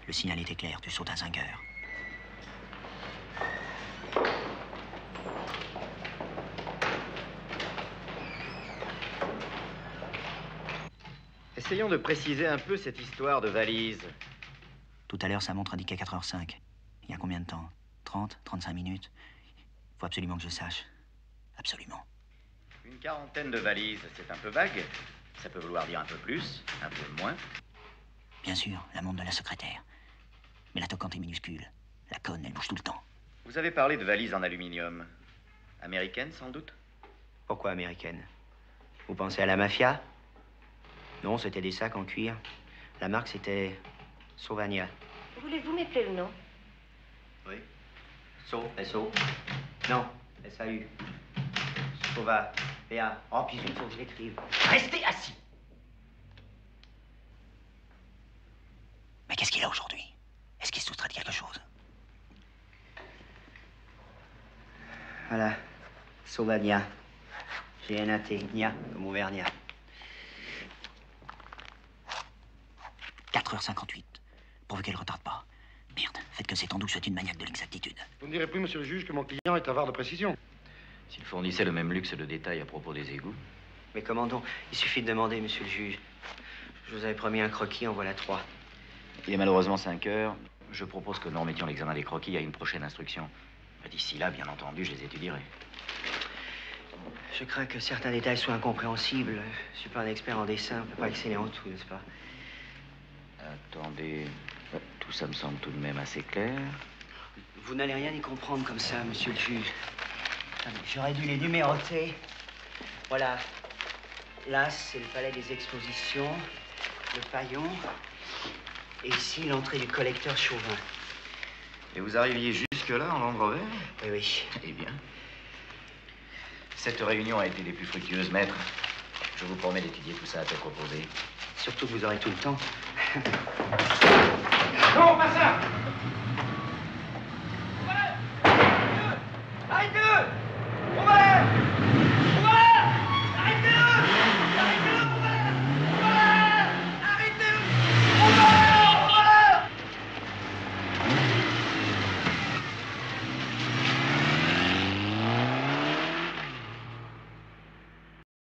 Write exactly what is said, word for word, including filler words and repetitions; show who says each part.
Speaker 1: Le signal était clair, tu sautes à cinq heures.
Speaker 2: Essayons de préciser un peu cette histoire de valise.
Speaker 1: Tout à l'heure, sa montre indiquait quatre heures cinq. Il y a combien de temps? trente, trente-cinq minutes? Il faut absolument que je sache. Absolument.
Speaker 2: Une quarantaine de valises, c'est un peu vague. Ça peut vouloir dire un peu plus, un peu moins.
Speaker 1: Bien sûr, la montre de la secrétaire. Mais la toquante est minuscule. La conne, elle bouge tout le temps.
Speaker 2: Vous avez parlé de valises en aluminium. Américaines, sans doute?
Speaker 1: Pourquoi américaine? Vous pensez à la mafia? Non, c'était des sacs en cuir. La marque, c'était Sauvagna.
Speaker 3: Voulez-vous m'appeler le nom?
Speaker 1: Oui. So, S O. Non, S A U. Sauva, P A. Oh, puis il faut que je l'écrive. Restez assis! Mais qu'est-ce qu'il a aujourd'hui? Est-ce qu'il se soustrait de quelque chose? Voilà. Sauvagna. G N A T. Nia, comme Auvergnat. quatre heures cinquante-huit. Pourvu qu'elle ne retarde pas. Merde, faites que cet andou soit une maniaque de l'exactitude.
Speaker 4: Vous ne direz plus, monsieur le juge, que mon client est avare de précision.
Speaker 2: S'il fournissait le même luxe de détails à propos des égouts.
Speaker 1: Mais comment donc? Il suffit de demander, monsieur le juge. Je vous avais promis un croquis, en voilà trois.
Speaker 2: Il est malheureusement cinq heures. Je propose que nous remettions l'examen des croquis à une prochaine instruction. D'ici là, bien entendu, je les étudierai.
Speaker 1: Je crains que certains détails soient incompréhensibles. Je suis pas un expert en dessin, on peut pas exceller en tout, n'est-ce pas?
Speaker 2: Attendez, tout ça me semble tout de même assez clair.
Speaker 1: Vous n'allez rien y comprendre comme ça, monsieur le juge. J'aurais dû les numéroter. Voilà. Là, c'est le palais des expositions, le paillon. Et ici, l'entrée du collecteur Chauvin.
Speaker 2: Et vous arriviez jusque-là en Land Rover?
Speaker 1: Oui, oui.
Speaker 2: Eh bien. Cette réunion a été des plus fructueuses, maître. Je vous promets d'étudier tout ça à tête reposée.
Speaker 1: Surtout que vous aurez tout le temps.
Speaker 4: Non, pas ça!